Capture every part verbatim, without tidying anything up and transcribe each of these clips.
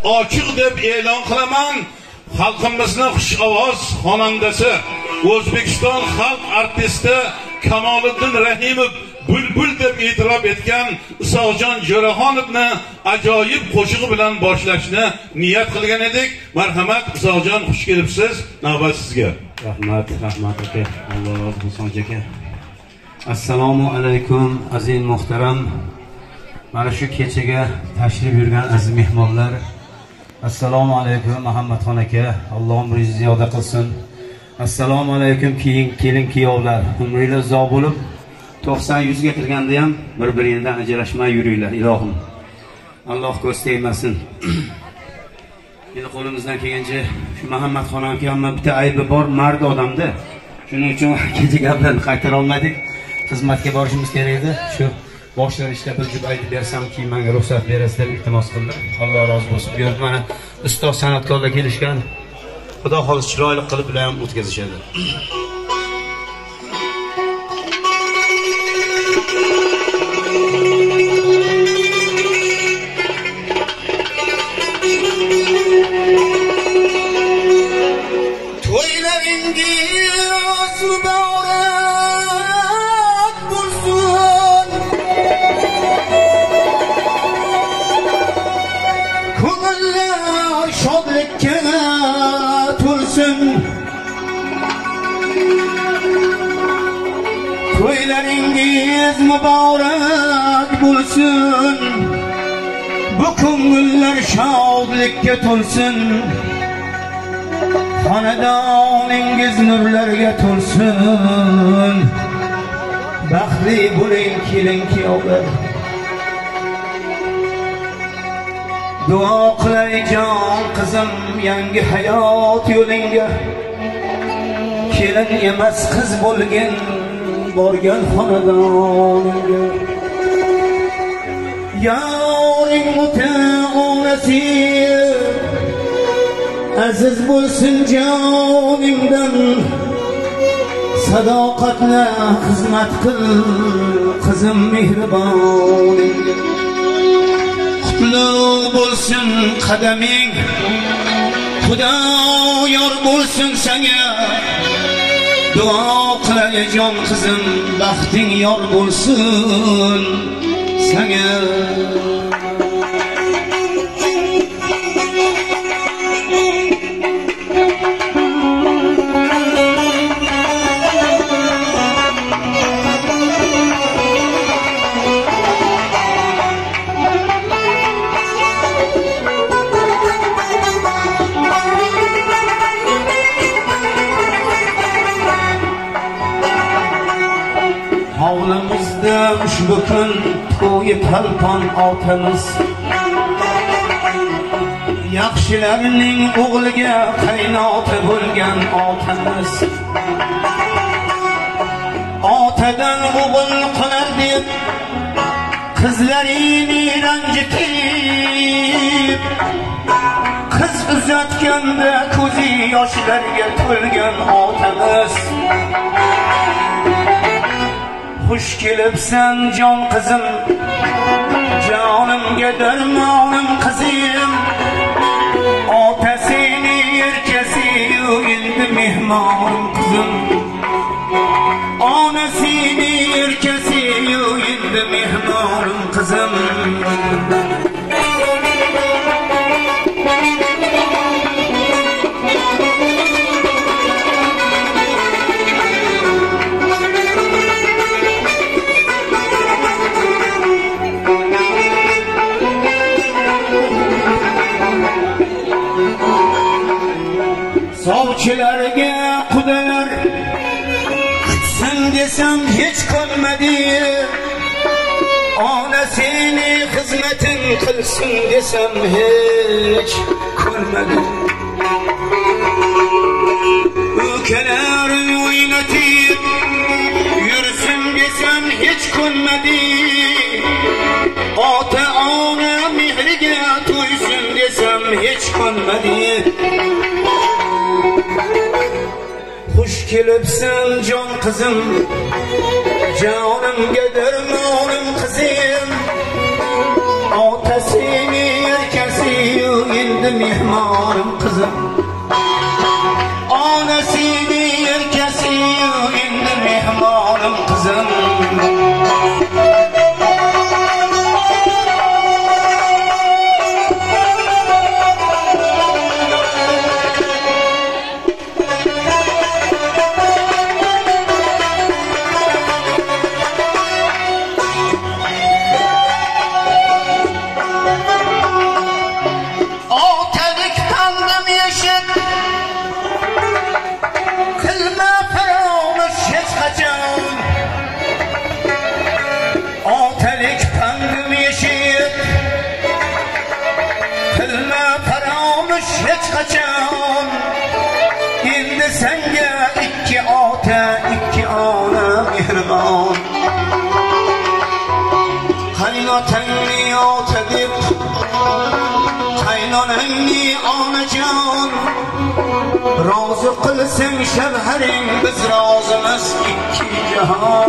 ochiq deb e'lon qilaman. Xalqimizning xush ovoz xonandasi, O'zbekiston xalq artisti Kamoliddin Rahimov bulbul deb e'tirof etgan Isoqjon Jo'raxonovni ajoyib qo'shig'i bilan boshlashni niyat qilgan edik. Marhamat Isoqjon, xush kelibsiz. Navbat sizga. Rahmat, rahmat aka. Alloh rozi bo'lsin aka. Assalomu alaykum aziz muhtaram. Mana shu kechaga tashrif yurgan aziz mehmonlar. Assalomu alaykum Muhammadxon aka. Alloh umringizni ziyoda qilsin. Assalomu alaykum keyin kelin kuyovlar. Umringiz uzoq bo'lib, to'qson yuzga kirganda ham bir-biringizdan ajrashmay yuringlar, ilohim. Alloh ko'z tegmasin. Endi qo'limizdan kelgancha shu Muhammadxon aka ham bitta aybi bor, mard odamda. Shuning uchun kecha gaplarni qaytara olmadik. Xizmatga borishimiz kerak edi. Shu boshlar ishlab bir juda aytib bersam, keyin menga ruxsat berasiz deb iltimos qildim. Alloh rozi bo'lsin. Bu yerda mana ustoz san'atkorlar kelishgan. Xudo xolis chiroyli qilib bilan o'tkazishadi. To'ylaringiz muborak bo'lsin. Ko'ngillar shodlikka to'lsin. To'ylaringiz muborak bo'lsin. Bu ko'ngillar shodlikka to'lsin. Xonadoningiz nurlarga to'lsin. Baxtli bo'ling kelin kuyovlar. Duo qilay jon qizim yangi hayot yo'lingga. Kelin emas qiz bo'lgin borgan xonadoningga. Yoring ota-onasi aziz bo'lsin joningdan. Sadoqatla xizmat qil qizim mehriboningga. Qutlug' bo'lsin qadaming, Xudo yor bo'lsin senga. Duo qilay jon qizim, baxting yor bo'lsin senga. Hovlimizda ushbu kun to'yi palpon otamiz. Yaxshilarning o'g'liga qaynota bo'lgan otamiz. Otadan o'g'il qolar deb qizlarini ranjitib, qiz uzatganda ko'zi yoshlarga to'lgan otamiz. Xush kelibsan jon qizim, jonimga darmonim qizim. Otasini erkasiyu endi mehmonim qizim. Onasini erkasiyu endi mehmonim qizim. Sovchilarga qudalar kutsin desam hech qolmadi. Onasini xizmatin qilsin desam hech ko'rmadi. Ukalar o'ynatib yursin desam hech ko'rmadi. Ota ona mehriga to'ysin desam hech ko'rmadi. Xush kelibsan jon qizim, jonimga darmonim qizim. Otasini erkasiyu endi endi mehmonim qizim. Onasini erkasi endi mehmonim qizim. Kaçan endi senga ikki ota ikki ona mehribon. Qaynotangni ota deb qaynonangni onajon rozi qilsang shavharing biz rozimiz ikki jahon.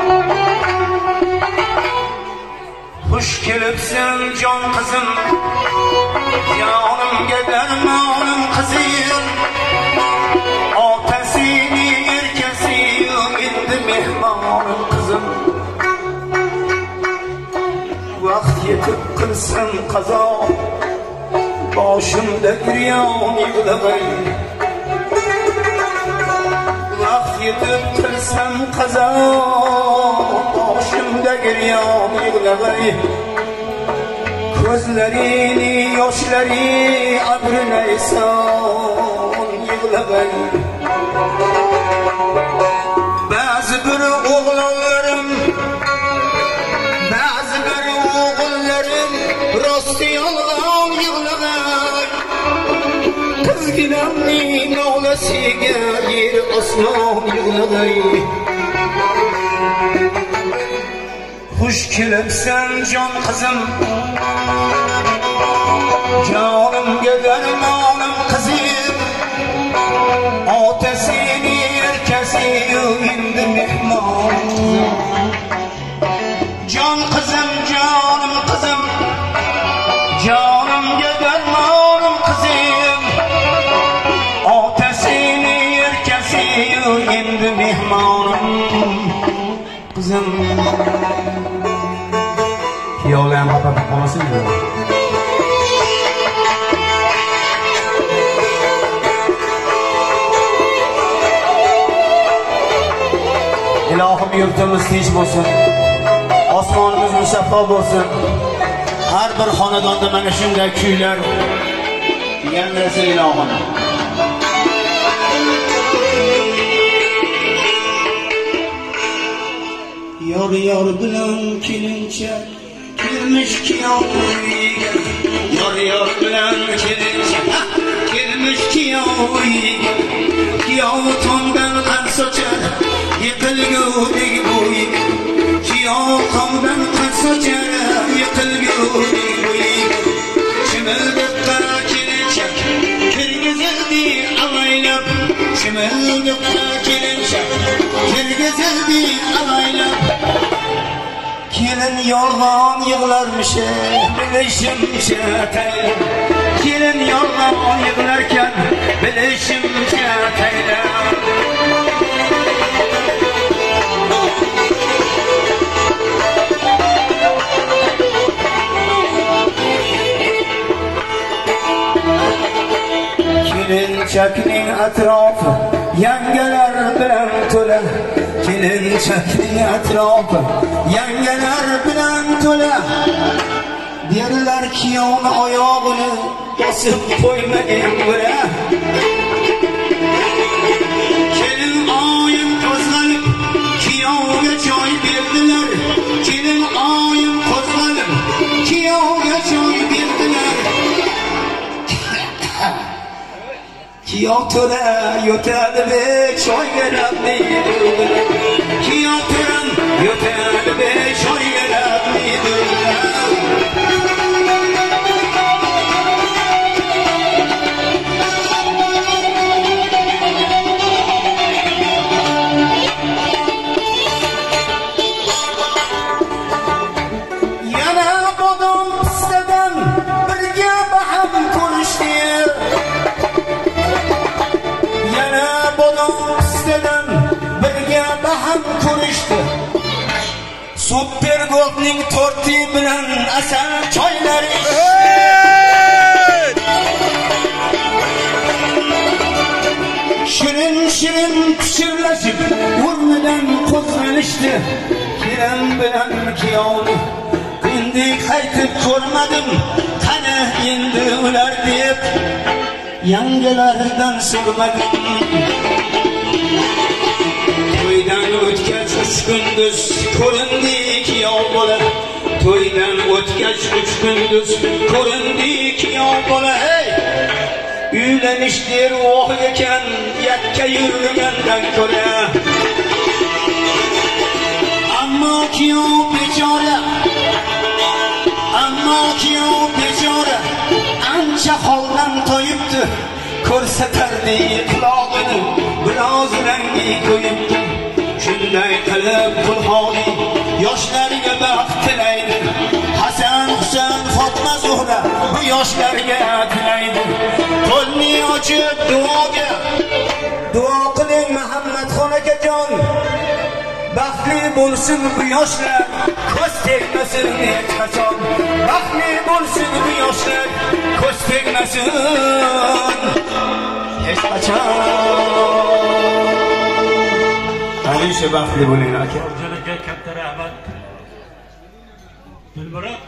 Xush kelibsan jon qizim, yonimga darmonim qizim. Otasini erkasi endi mehmonim qizim. Vaqt yetib qilsin qazo, boshimda giryon yig'lag'ay. Vaqt yetib qilsin qazo, boshimda giryon yig'lag'ay. Gözlerini yoshları abrına ison yig'lag'ay. Ba'zi bir o'g'lonlarim, ba'zi bir o'g'illarim rosti yolg'on yig'lag'ay. Qizginamning nolasiga yer osmon yig'lag'ay. Xush kelibsan jon qizim, jonimga darmonim qizim. Otasini erkasi endi mehmon qizim. Jon qizim, jonim qizim, jonimga darmonim qizim. Otasini erkasi endi mehmonim qizim. Kuyovlar xafa qolmasin dedi. Ilohim yurtimiz tinch bo'lsin, osmonimiz musaffo bo'lsin. Har bir xonadonda mana shunday kuylar yangrasa ilohim. Yor yor bilan kelinchak kelmiş kiyov uyiga. Yor yor bilan kelinchak kelmiş kiyov uyiga. Kiyov tomdan qan sochar yiqilgudek bo'yiga. Kiyov tomdan qan sochar yiqilgudek bo'yiga. Chimildiqqa kelinchak kirgizildi avaylab. Chimildiqqa kelinchak kirgizildi avaylab. Kelin yolg'on yig'larmish, bilishimcha tayla. Kelin yolg'on yig'larkan, bilishimcha tayla. Kelinchakning atrofi yangalar bilan to'la. Kelinchakning atrofi yangalar bilan to'la. Derlar kiyovni oyog'ini bosib qo'ymagin bura. Kelin oyim qo'zg'alib kiyovga choy berdilar. Kelin oyim qo'zg'alib kiyovga choy berdilar. Kiyov to'la yotadi be choy beradi. Kiyov to'la yotadi be choy beradi. Yana bodom pistadan birga baham ko'rishdi. Kamolning torti bilan asal choylari Shirin shirin pishirlashib o'rnidan qo'zg'alishdi. Kiram bilan kuyovni endi qaytib ko'rmadim. Qani endi ular deb yangilardan so'rmadim. To'ydan o'tgach uch kunduz ko'rindi kuyov bola. To'ydan o'tgach uch kunduz ko'rindi kuyov bola. Hey! Uylanishdir voh ekan yakka yurgandan ko'ra. Ammo kuyov bechora, ammo kuyov bechora ancha holdan toyibdi. Ko'rsatardi quloqini biroz rangi qo'yibdi. Shunday qilib pulholi yoshlarga baxt tilaydi. Hasan Husan Fatma Zuhra bu yoshlarga tilaydi. Qo'lni ochib duoga duo qiling Muhammadxon akajon. Baxtli bo'lsin bu yoshlar, ko'z tegmasin hech qachon. Baxtli bo'lsin bu yoshlar, ko'z tegmasin hech qachon. Hamisha baxtli bo'ling aka. Jo'raga katta rahmat. Dilmurat.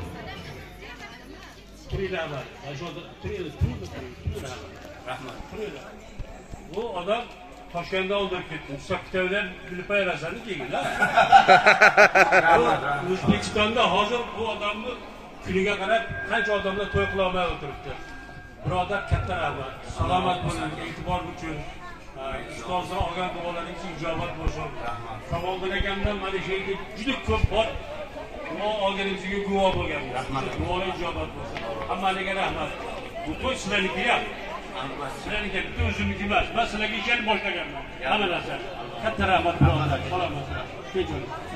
Trilama. Ajoda trilama. Rahmat. Trilama. Bu odam Toshkentda o'ldirib ketdi. Sakitavdan bilib ayrasanki keyin, ha? O'zbekistonda hozir bu odamni kuniga qarab qancha odamlar to'y qila olmay o'tiribdi. Birodar katta rahmat. Salomat bo'ling, e'tibor uchun. Ustozlar olgan duolaringiz ijobat bo'lsin. Kamoliddin akamdan mana shu yerga juda ko'p bor duo olganingizga guvoh bo'lganman. Rahmat. Duolar ijobat bo'lsin. Hammaga rahmat. Bu to'y sizlarniki ham. Sizlarniki bitta o'zimniki emas. Men sizlarga ishonib boshlaganman. Hamma narsa. Katta rahmat birodar. Salomat. Keching.